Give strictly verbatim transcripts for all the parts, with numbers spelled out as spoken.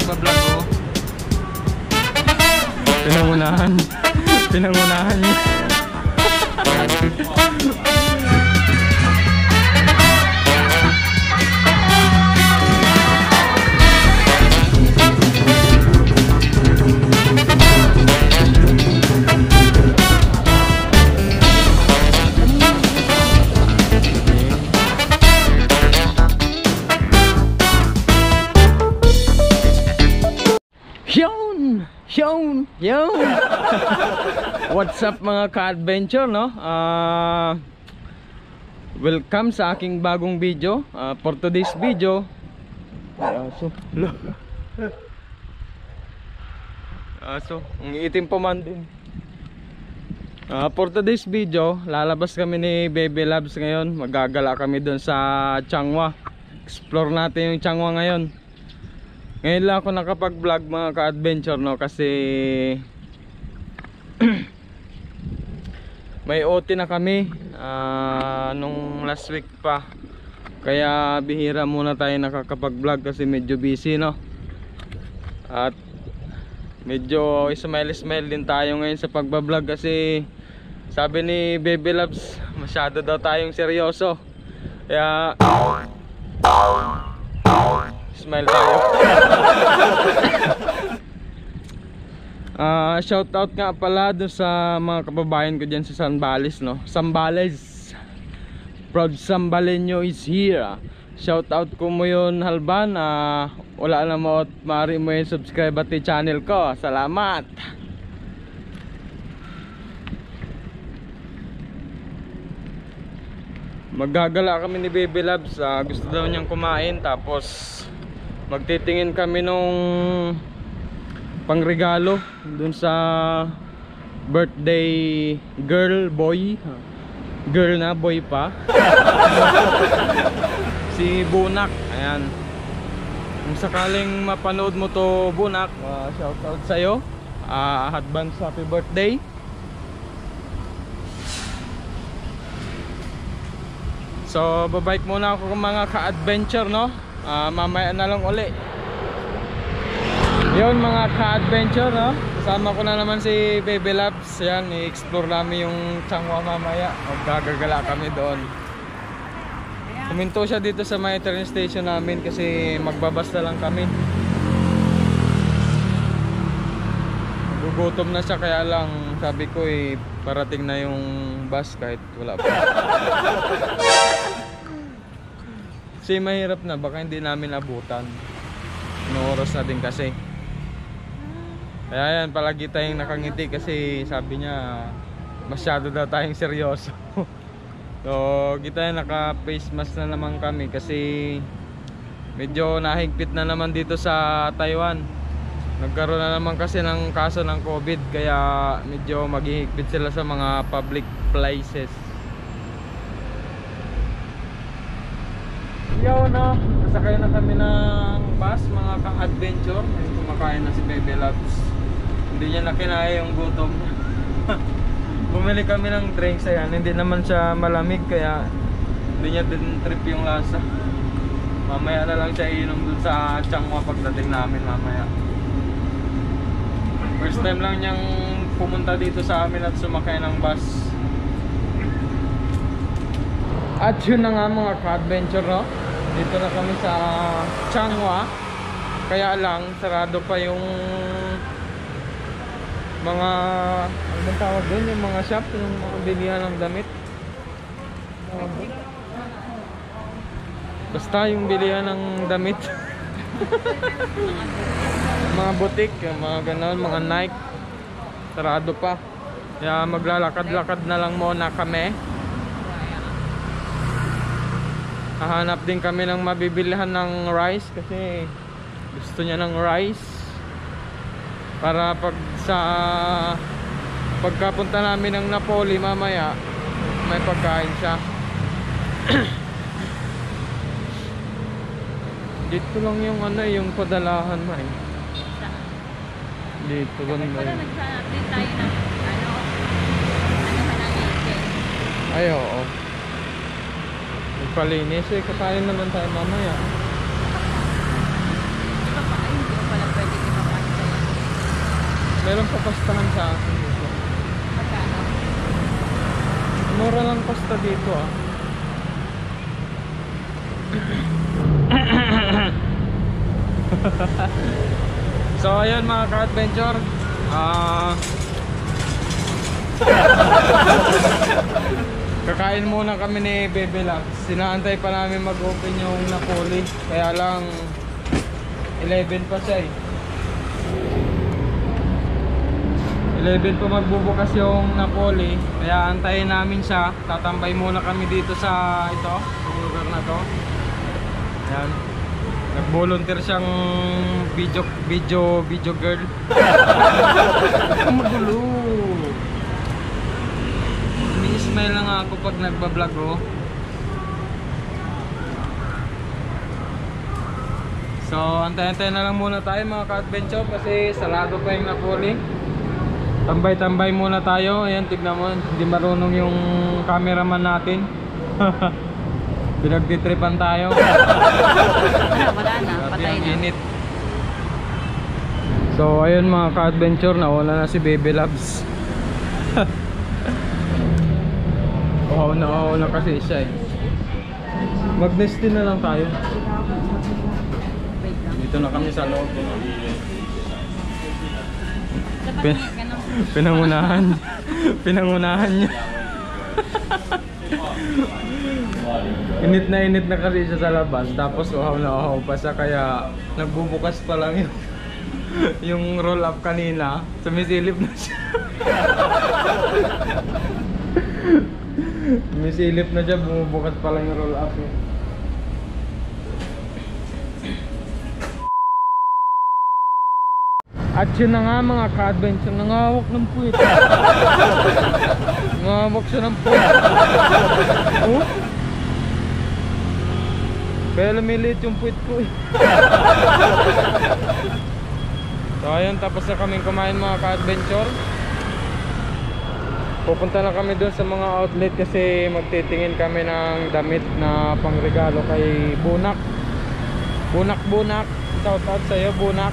nagbablog ko. Pinangunahan. Pinangunahan niya. Yun! Yun! Yun! What's up mga ka-adventure, no? Uh, welcome sa aking bagong video. uh, For today's video, aso, aso, ang itim pa man din. uh, For today's video, lalabas kami ni Baby Labs ngayon. Magagala kami dun sa Changwa. Explore natin yung Changwa ngayon. Ngayon lang ako nakapag-vlog mga ka-adventure, no, kasi may O T na kami uh, nung last week pa. Kaya bihira muna tayo nakakapag-vlog kasi medyo busy, no. At medyo smile-smile din tayo ngayon sa pagbablog kasi sabi ni Baby Labs, masyado daw tayong seryoso. Kaya smile tayo. uh, shout out nga pala doon sa mga kababayan ko dyan sa Zambales, no? Zambales, proud Zambaleño is here. Shout out ko mo yun, Halban. uh, Wala na mo at maaari mo yung subscribe at channel ko. Salamat. Maggagala kami ni Baby Labs. uh, Gusto daw niyang kumain. Tapos magtitingin kami nung pangregalo dun sa birthday girl, boy. Girl na, boy pa. Si Bunak. Ayan. Kung sakaling mapanood mo to, Bunak, uh, shout out sa'yo. uh, Advance happy birthday. So babike muna ako mga ka-adventure, no. Uh, mamaya na lang uli. Yun mga ka-adventure, no? Kasama ko na naman si Baby Labs. Yan, i-explore namin yung Changwa mamaya. Magagagala kami doon. Kuminto siya dito sa may train station namin kasi magbabasta lang kami. Gugutom na siya, kaya lang sabi ko eh, parating na yung bus kahit wala pa. Kasi mahirap na, baka hindi namin abutan. No oras na din kasi. Kaya yan, palagi tayong nakangiti kasi sabi niya masyado daw tayong seryoso. So kita yan, naka face mask na naman kami kasi medyo nahigpit na naman dito sa Taiwan. Nagkaroon na naman kasi ng kaso ng COVID, kaya medyo maghihigpit sila sa mga public places. Yo, no, nasakay na kami ng bus mga ka-adventure. Kumakain na si Baby Labs. Hindi niya na kinaya yung gutom. Bumili kami ng drinks, ayan. Hindi naman siya malamig, kaya hindi niya din trip yung lasa. Mamaya na lang siya iinom dun sa Changwa pagdating namin mamaya. First time lang niyang pumunta dito sa amin at sumakay ng bus. At yun na nga mga ka-adventure, no? Dito na kami sa Changwa. Kaya lang, sarado pa yung mga, ano bang tawag doon? Yung mga shop, yung mga bilihan ng damit. Basta yung bilihan ng damit. Mga butik, mga ganon, mga Nike. Sarado pa. Kaya maglalakad-lakad na lang muna kami. Hahanap din kami ng mabibilihan ng rice kasi gusto niya ng rice para pag sa pagkapunta namin ng Napoli mamaya may pagkain siya. Dito lang yung ano, yung padalahan mo eh. Dito lang ba yun? Nagsanap din tayo ng ano, ano manangin. Ay oo. Palinis eh, kakain naman tayo mamaya. Di ba pa, ay hindi ko pala pwede lang sa pastahan sa akin dito. Magkano? Mura lang pasta dito ah. So ayun mga ka-adventure, ah kakain muna kami ni Bebe Labs. Sinaantay pa namin mag-open yung Napoli, kaya lang eleven pa siya eh. eleven pa magbubukas yung Napoli, kaya antayin namin siya. Tatambay muna kami dito sa ito, sa lugar na to. Ayan. Nag-volunteer siyang video video video girl. Ang magulo. Umi-smile lang ako pag nagba-vlog oh. So, antay-antay na lang muna tayo mga ka-adventure kasi sarado pa yung Napoli. Tambay-tambay muna tayo. Ayan, tignan mo, hindi marunong yung cameraman natin. Pinagtitripan tayo. Wala, wala na. Patay na. Init. So ayun mga ka-adventure, nawala na si Bebe Labs. Oo, nawala na kasi siya eh. Mag-nestin na lang tayo. Wait lang. Dito na kami sa loob. Dapat Pin ka nang... pinangunahan. Pinangunahan niya. Init na init na kasi siya sa labas, tapos uhaw na uhaw pa siya, kaya nagbubukas pa lang yung yung roll up kanina, sumisilip na siya. Sumisilip na siya, bumubukas pa lang yung roll up eh. At yun na nga mga ka-adventure, nangawak ng puwit. Nangawak siya ng puwit. Oh? Kaya lumiliit yung puwit ko eh. So ayun, tapos na kaming kumain mga ka-adventure. Pupunta na kami dun sa mga outlet kasi magtitingin kami ng damit na pangregalo kay Bunak. Bunak Bunak, shout out sa'yo Bunak.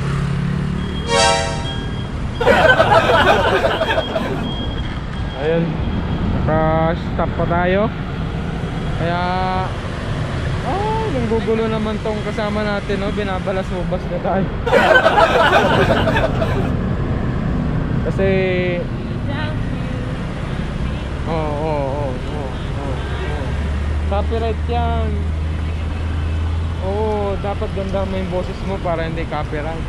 Ayun, naka-stop pa tayo. Kaya oh, nanggugulo naman tong kasama natin, no? Binabalas-ubas na tayo. Kasi oh, oh, oh, oh, oh, oh. Copyright yan. Oo, dapat ganda mo yung boses mo para hindi copyright.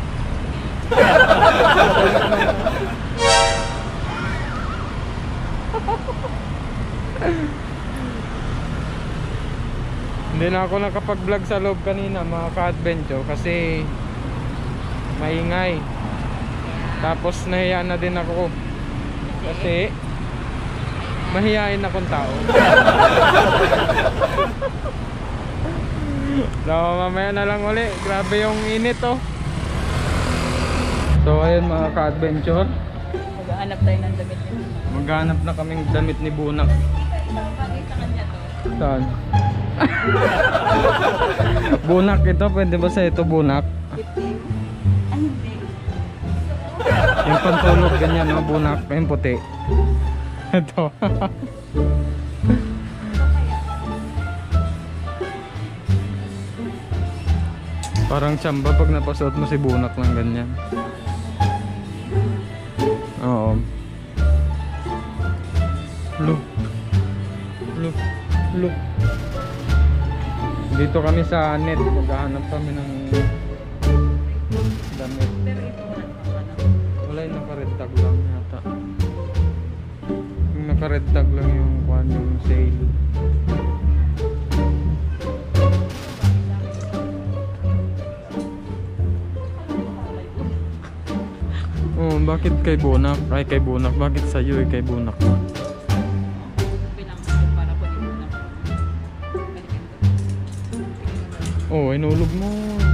Hindi na ako nakapag-vlog sa loob kanina mga ka-adventure kasi maingay. Tapos nahiya na din ako kasi mahihain akong tao. So mamaya na lang uli. Grabe yung init oh. So ayun mga ka-adventure, Maghahanap tayo ng damit niya. maghanap na kaming damit ni Bunak. Bagay sa kanya to. Saan? Bunak ito, pwede ba sa ito Bunak? fifteen. Ay, hindi. Yung pantulog ganyan no, Bunak, yung puti. Ito. Parang tsamba pag napasuot mo si Bunak ng ganyan. Oo. Look. Look. Look. Dito kami sa net, maghahanap kami ng damit. Pero ito nga, ano. Wala yung naka-red tag lang yata. Yung naka-red tag lang yung kwan, yung sale. Oh, bakit kay Bunak? Ay kay Bunak, bakit sa'yo eh kay Bunak? Bilang ako para po dito na. Oh, inulog mo.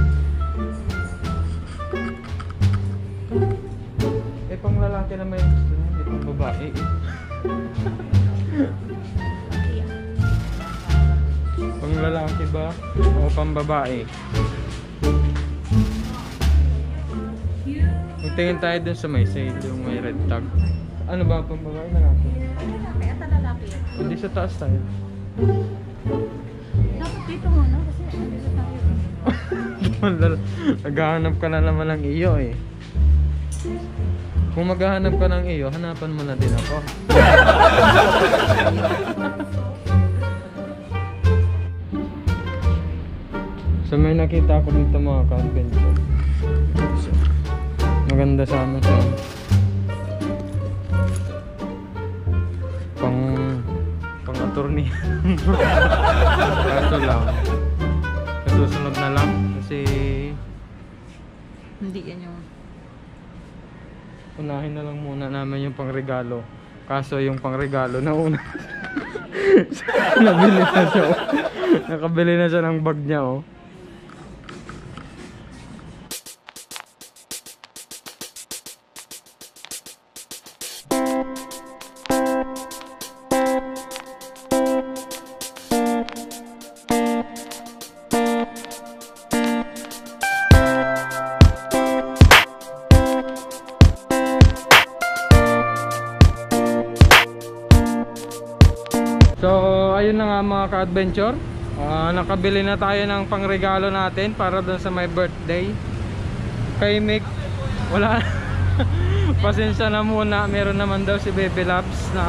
Eh pang lalaki naman yung gusto niya, hindi pang babae eh. Pang lalaki ba? O pang babae? tingin tayo dun sa may sale, yung may red tag. Ano ba pang babae na natin? Lalaki at lalaki. Hindi sa taas tayo. Dapat dito muna kasi dito tayo. Naghahanap ka na naman ng iyo eh. Kung maghahanap ka ng iyo, hanapan mo na din ako. So may nakita ako dito mga ka-adventure. Maganda sana siya. Pang pang attorney. Kaso lang. Susunod na lang kasi Hindi yan yung unahin na lang muna namin yung pangregalo. Kaso yung pangregalo na una. Nabili na siya. Oh. Nakabili na siya ng bag niya oh. So ayun na nga mga ka-adventure, uh, nakabili na tayo ng pangregalo natin para dun sa my birthday. Kay Mick wala. Pasensya na muna, meron naman daw si Baby Labs na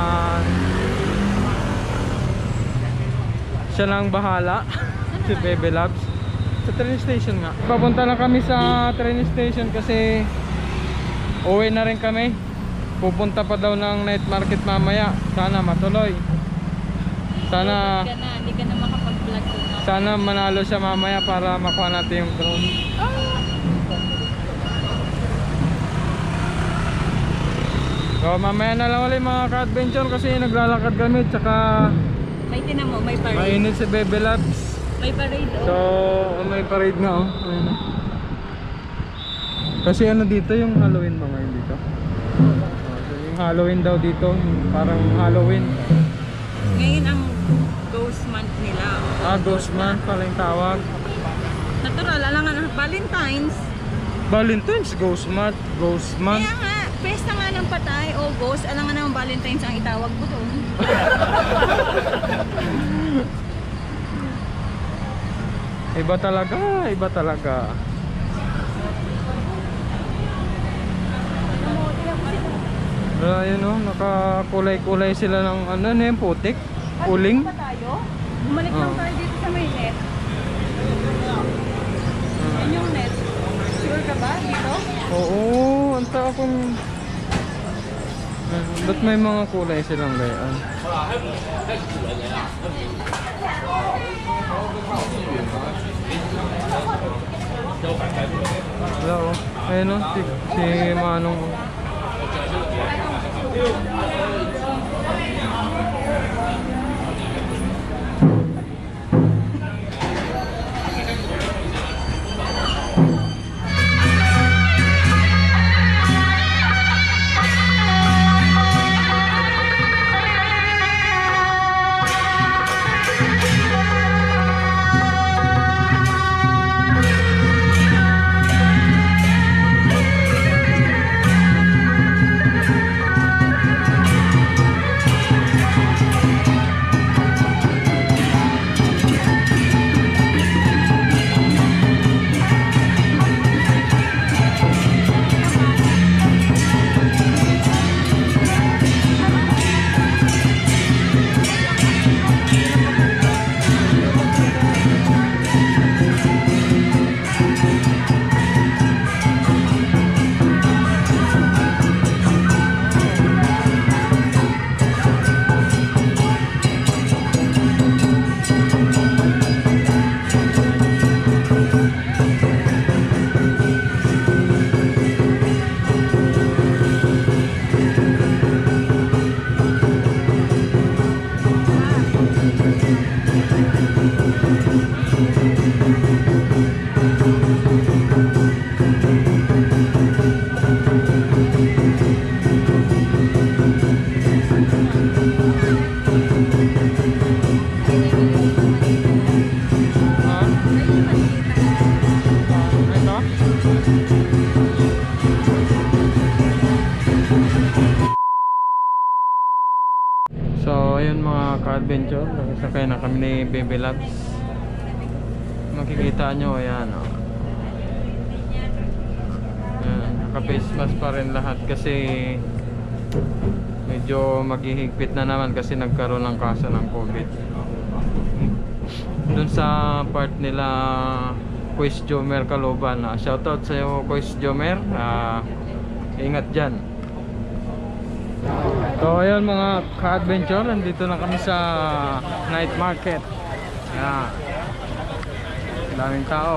siya lang bahala. Si Baby Labs sa train station nga. Papunta na kami sa train station kasi uwi na rin kami. Pupunta pa daw ng night market mamaya. Sana matuloy. Sana Hindi ka na, hindi ka na makapag-vlog doon. sana manalo siya mamaya para makuha natin yung drone. So mamaya na lang ulit mga ka-adventure kasi naglalakad kami tsaka May tinan mo, may parade. mainit si Baby Labs. May parade. Oh. So may parade nga oh. Ayun na. Kasi ano dito yung Halloween ba ngayon dito? Oh, so yung Halloween daw dito, parang Halloween. Ngayon ang ghost month nila. Ah, Ghost Month pala yung tawag. Natural, alangan ang Valentine's. Valentine's, Ghost Month, Ghost Month. Kaya nga, pesta nga ng patay o ghost, alangan ang Valentine's ang itawag mo doon. Iba talaga, iba talaga. Uh, ayun oh, nakakulay-kulay sila ng ano na yung putik, uling. Ba tayo? Bumalik lang Oh. tayo dito sa may net. Yan yung net. Sure ka ba dito? Oo, ang tao kung... Uh, ba't may mga kulay silang gayaan? Wala oh, ayun oh, si, si Manong oh. ka-adventure. Sakay na kami ni Baby Labs. Makikita nyo, ayan o. Ayan, naka-face mask pa rin lahat kasi medyo maghihigpit na naman kasi nagkaroon ng kaso ng COVID. Dun sa part nila Quiz Jomer Kaloban, uh, shoutout sa iyo Quiz Jomer, uh, ingat dyan. So ayun mga ka-adventure, nandito na kami sa night market. Ayan, daming tao.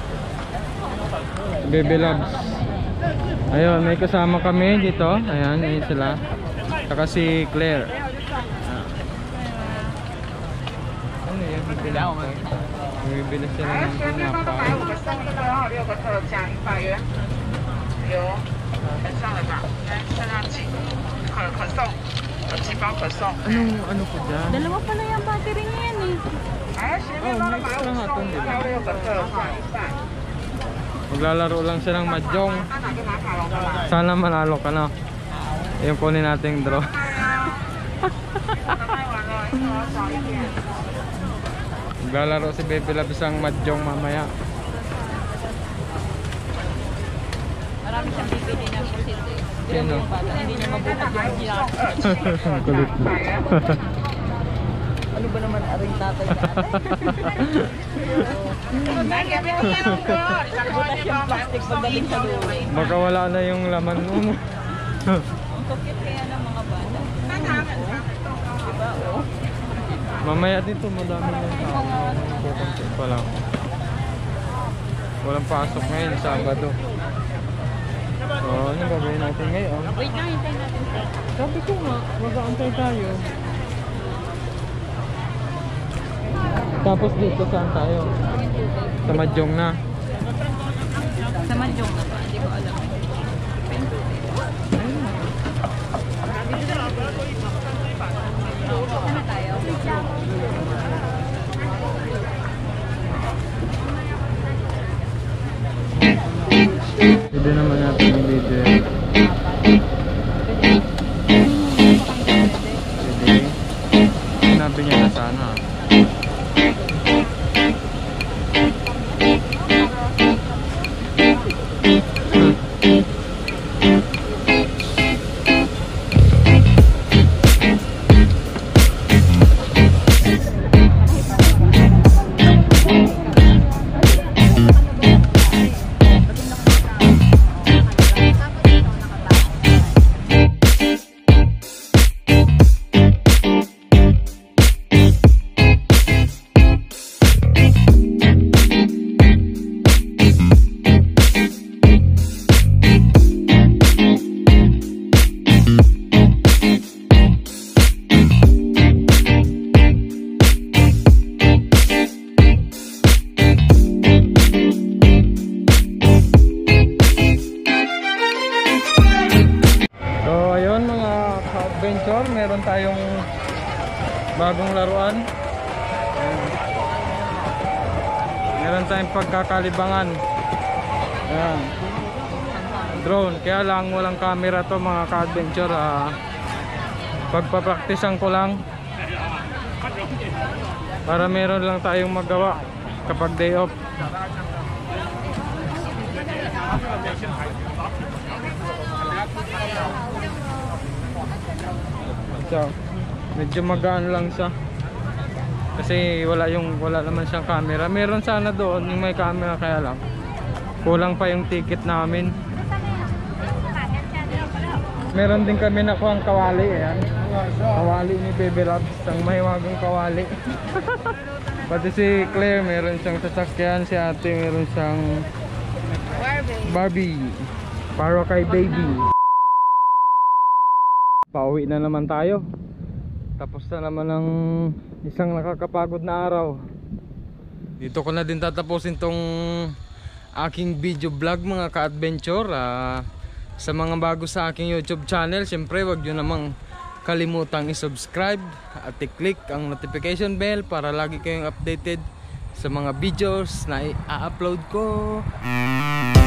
Baby Labs. Ayun, may kasama kami dito. Ayan, ayun sila. Saka si Claire. Ano yun? Bibili sila ng tinapay. Anong ano po dyan? Dalawa pala yung battery niya yan eh. Oh, may extra nga ito, di ba? Maglalaro lang silang mahjong. Sana manalo ka na. Yung kunin nating draw. Maglalaro si Baby Lab isang mahjong mamaya. Marami siyang bibili ng positive. Sino? Hindi niya mabuhat yung ginagawa. Kulit na. Ano ba naman aring tatay natin? Butas yung plastic pagdating sa dulo. Baka wala na yung laman mo. Ang tukit kaya ng mga bata. Diba oh? Mamaya dito madami ng tao. Kukunti pa lang. Walang pasok ngayon, Sabado. So, ano gagawin natin ngayon? Wait lang, hintayin natin siya. Sabi ko nga, mag-aantay tayo. Tapos dito saan tayo? Sa Mahjong na. Sa Mahjong na pa, hindi ko alam. Saan tayo? Pwede naman natin yung video. Pwede. Sinabi niya na sana. Meron tayong bagong laruan. Meron tayong pagkakalibangan. Ayan. Drone. Kaya lang walang camera to mga ka-adventure. ah, Pagpapraktisan ko lang para meron lang tayong magawa kapag day off. So, medyo magaan lang siya kasi wala yung wala naman siyang camera. Meron sana doon yung may camera, kaya lang kulang pa yung ticket namin. Meron din kami nakuha ang kawali. Ayan, kawali ni Baby Labs, ang mahiwagang kawali. Pati si Claire meron siyang sasakyan, si ate meron siyang Barbie para kay baby. Pauwi na naman tayo. Tapos na naman ng isang nakakapagod na araw. Dito ko na din tatapusin tong aking video vlog mga ka-adventure. uh, Sa mga bago sa aking YouTube channel, syempre wag nyo namang kalimutang i-subscribe at i-click ang notification bell para lagi kayong updated sa mga videos na i-upload ko.